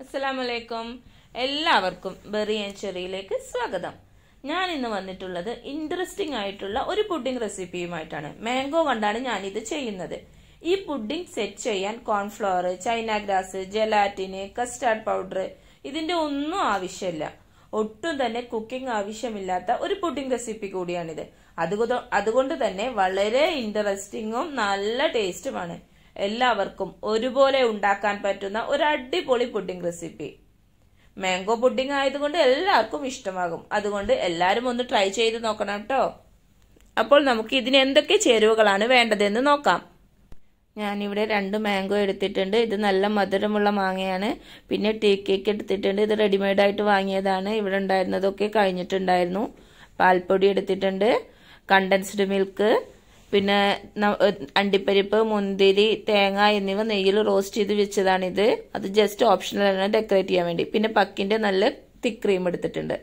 അസ്സലാമലൈക്കും. എല്ലാവർക്കും berry and ചെറിയിലേക്ക് സ്വാഗതം. ഞാൻ ഇന്ന് വന്നിട്ടുള്ളത് ഇൻട്രസ്റ്റിംഗ് ആയിട്ടുള്ള ഒരു പുഡിംഗ് റെസിപ്പിയുമായിട്ടാണ്. മാംഗോ കൊണ്ടാണ് ഞാനിത് ചെയ്യുന്നത്. ഈ പുഡിംഗ് സെറ്റ് ചെയ്യാൻ cornflour, china grass, gelatin, custard powder ഇതിന്റെ ഒന്നും ആവശ്യമില്ല. ഒട്ടും തന്നെ കുക്കിംഗ് ആവശ്യമില്ലാത്ത ഒരു പുഡിംഗ് റെസിപ്പി കൂടിയാണിത്. അതുകൊണ്ട് തന്നെ വളരെ ഇൻട്രസ്റ്റിംഗും നല്ല ടേസ്റ്റുമാണ്. എല്ലാവർക്കും ഒരുപോലെ ഉണ്ടാക്കാൻ പറ്റുന്ന ഒരു അടിപൊളി പുഡിംഗ് റെസിപ്പി. മാംഗോ പുഡിംഗ് ആയതുകൊണ്ട് എല്ലാവർക്കും ഇഷ്ടമാകും. അതുകൊണ്ട് എല്ലാവരും ഒന്ന് ട്രൈ ചെയ്ത് നോക്കണം കേട്ടോ. അപ്പോൾ നമുക്ക് ഇതിന് എന്തൊക്കെ ചേരുവകളാണ് വേണ്ടതെന്ന് നോക്കാം. ഞാനിവിടെ 2 മാംഗോ എടുത്തിട്ടുണ്ട്. ഇത് നല്ല മധുരമുള്ള മാങ്ങയാണ്. പിന്നെ ടീ കേക്ക് എടുത്തിട്ടുണ്ട്. ഇത് റെഡിമെയ്ഡ് ആയിട്ട് വാങ്ങിയതാണ്. ഇവിടെ ഉണ്ടായിരുന്നതൊക്കെ കഴിഞ്ഞിട്ടുണ്ടായിരുന്നു. പാൽപ്പൊടി എടുത്തിട്ടുണ്ട്, കണ്ടൻസ്ഡ് മിൽക്ക്, പിന്നെ അണ്ടിപ്പരിപ്പ്, മുന്തിരി, തേങ്ങ എന്നിവ നെയ്യിൽ റോസ്റ്റ് ചെയ്ത് വെച്ചതാണിത്. അത് ജസ്റ്റ് ഓപ്ഷണലാണ്, ഡെക്കറേറ്റ് ചെയ്യാൻ വേണ്ടി. പിന്നെ പക്കിന്റെ നല്ല തിക്ക് ക്രീം എടുത്തിട്ടുണ്ട്.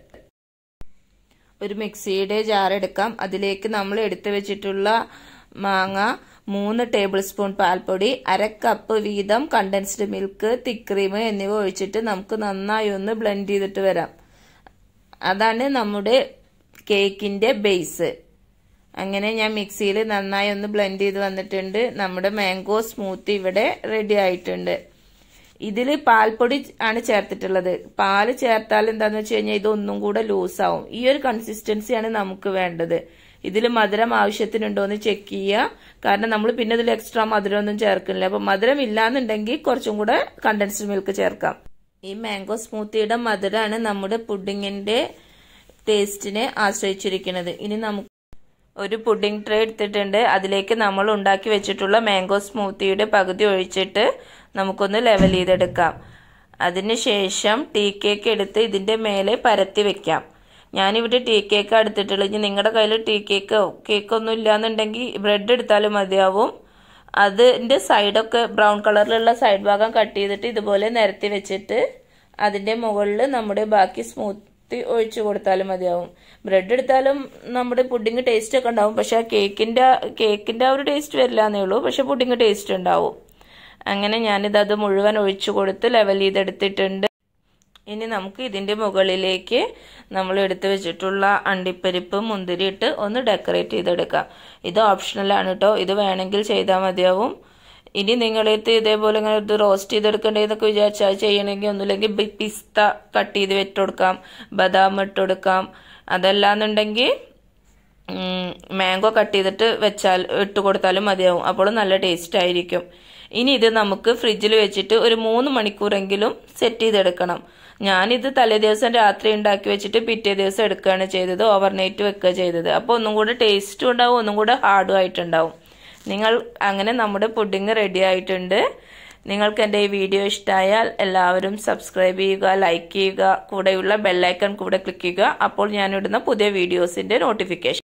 ഒരു മിക്സിയുടെ ജാർ എടുക്കാം. അതിലേക്ക് നമ്മൾ എടുത്തു വെച്ചിട്ടുള്ള മാങ്ങ, 3 ടേബിൾ സ്പൂൺ പാൽപ്പൊടി, 1/2 കപ്പ് വീതം കണ്ടൻസ്ഡ് മിൽക്ക്, തിക്ക് ക്രീം എന്നിവ ഒഴിച്ചിട്ട് നമുക്ക് നന്നായി ഒന്ന് ബ്ലെൻഡ് ചെയ്തിട്ട് വരാം. അതാണ് നമ്മുടെ കേക്കിന്റെ ബേസ്. അങ്ങനെ ഞാൻ മിക്സിയിൽ നന്നായി ഒന്ന് ബ്ലെൻഡ് ചെയ്ത് വന്നിട്ടുണ്ട്. നമ്മുടെ മാംഗോ സ്മൂത്തി ഇവിടെ റെഡി ആയിട്ടുണ്ട്. ഇതിൽ പാൽപ്പൊടി ആണ് ചേർത്തിട്ടുള്ളത്. പാല് ചേർത്താൽ എന്താന്ന് വെച്ച് കഴിഞ്ഞാൽ ഇതൊന്നും കൂടെ ലൂസാവും. ഈ ഒരു കൺസിസ്റ്റൻസിയാണ് നമുക്ക് വേണ്ടത്. ഇതിൽ മധുരം ആവശ്യത്തിനുണ്ടോന്ന് ചെക്ക് ചെയ്യുക. കാരണം നമ്മൾ പിന്നെ ഇതിൽ എക്സ്ട്രാ മധുരം ഒന്നും ചേർക്കില്ല. അപ്പൊ മധുരം ഇല്ലാന്നുണ്ടെങ്കിൽ കുറച്ചും കൂടെ കണ്ടൻസ്ഡ് മിൽക്ക് ചേർക്കാം. ഈ മാംഗോ സ്മൂത്തിയുടെ മധുരമാണ് നമ്മുടെ പുഡിങ്ങിന്റെ ടേസ്റ്റിനെ ആശ്രയിച്ചിരിക്കുന്നത്. ഇനി നമുക്ക് ഒരു പുഡിംഗ് ട്രേ എടുത്തിട്ടുണ്ട്. അതിലേക്ക് നമ്മൾ ഉണ്ടാക്കി വെച്ചിട്ടുള്ള മാംഗോ സ്മൂത്തിയുടെ പകുതി ഒഴിച്ചിട്ട് നമുക്കൊന്ന് ലെവൽ ചെയ്തെടുക്കാം. അതിനുശേഷം ടീ കേക്ക് എടുത്ത് ഇതിന്റെ മേലെ പരത്തി വെക്കാം. ഞാനിവിടെ ടീ കേക്ക് എടുത്തിട്ടുള്ളത്. ഇനി നിങ്ങളുടെ കയ്യിൽ ടീ കേക്കൊന്നും ഇല്ലാന്നുണ്ടെങ്കിൽ ബ്രെഡ് എടുത്താലും മതിയാവും. അതിന്റെ സൈഡൊക്കെ ബ്രൗൺ കളറിലുള്ള സൈഡ് ഭാഗം കട്ട് ചെയ്തിട്ട് ഇതുപോലെ നിരത്തി വെച്ചിട്ട് അതിന്റെ മുകളിൽ നമ്മുടെ ബാക്കി സ്മൂത്തി ഒഴിച്ചു കൊടുത്താലും മതിയാവും. ബ്രെഡ് എടുത്താലും നമ്മുടെ പുഡിംഗ് ടേസ്റ്റ് ഒക്കെ ഉണ്ടാവും. പക്ഷെ കേക്കിന്റെ ആ ഒരു ടേസ്റ്റ് വരില്ല എന്നേ ഉള്ളൂ. പക്ഷെ പുഡിംഗ് ടേസ്റ്റ് ഉണ്ടാവും. അങ്ങനെ ഞാനിത് മുഴുവൻ ഒഴിച്ചു കൊടുത്ത് ലെവൽ ചെയ്തെടുത്തിട്ടുണ്ട്. ഇനി നമുക്ക് ഇതിന്റെ മുകളിലേക്ക് നമ്മൾ എടുത്തു വെച്ചിട്ടുള്ള അണ്ടിപ്പരിപ്പ്, മുന്തിരി ഇട്ട് ഒന്ന് ഡെക്കറേറ്റ് ചെയ്തെടുക്കാം. ഇത് ഓപ്ഷണലാണ് കേട്ടോ. ഇത് വേണമെങ്കിൽ ചെയ്താൽ മതിയാവും. ഇനി നിങ്ങളടുത്ത് ഇതേപോലെ ഇങ്ങനെ ഇത് റോസ്റ്റ് ചെയ്തെടുക്കേണ്ടതെന്നൊക്കെ വിചാരിച്ചാൽ ചെയ്യണമെങ്കിൽ ഒന്നുമില്ലെങ്കിൽ പിസ്ത കട്ട് ചെയ്ത് വെട്ടുകൊടുക്കാം, ബദാം ഇട്ടുകൊടുക്കാം. അതല്ലാന്നുണ്ടെങ്കിൽ മാംഗോ കട്ട് ചെയ്തിട്ട് ഇട്ട് കൊടുത്താലും മതിയാവും. അപ്പോൾ നല്ല ടേസ്റ്റ് ആയിരിക്കും. ഇനി ഇത് നമുക്ക് ഫ്രിഡ്ജിൽ വെച്ചിട്ട് ഒരു 3 മണിക്കൂറെങ്കിലും സെറ്റ് ചെയ്തെടുക്കണം. ഞാനിത് തലേ ദിവസം രാത്രി ഉണ്ടാക്കി വെച്ചിട്ട് പിറ്റേ ദിവസം എടുക്കുകയാണ് ചെയ്തത്. ഓവർനൈറ്റ് വെക്കുക ചെയ്തത്. അപ്പോൾ ഒന്നും കൂടെ ടേസ്റ്റും ഉണ്ടാവും, ഒന്നും കൂടെ ഹാർഡും ആയിട്ടുണ്ടാവും. അങ്ങനെ നമ്മുടെ പുഡിംഗ് റെഡി ആയിട്ടുണ്ട്. നിങ്ങൾക്ക് എൻ്റെ ഈ വീഡിയോ ഇഷ്ടമായാൽ എല്ലാവരും സബ്സ്ക്രൈബ് ചെയ്യുക, ലൈക്ക് ചെയ്യുക, കൂടെയുള്ള ബെല്ലൈക്കൺ കൂടെ ക്ലിക്ക് ചെയ്യുക. അപ്പോൾ ഞാനിടുന്ന പുതിയ വീഡിയോസിന്റെ നോട്ടിഫിക്കേഷൻ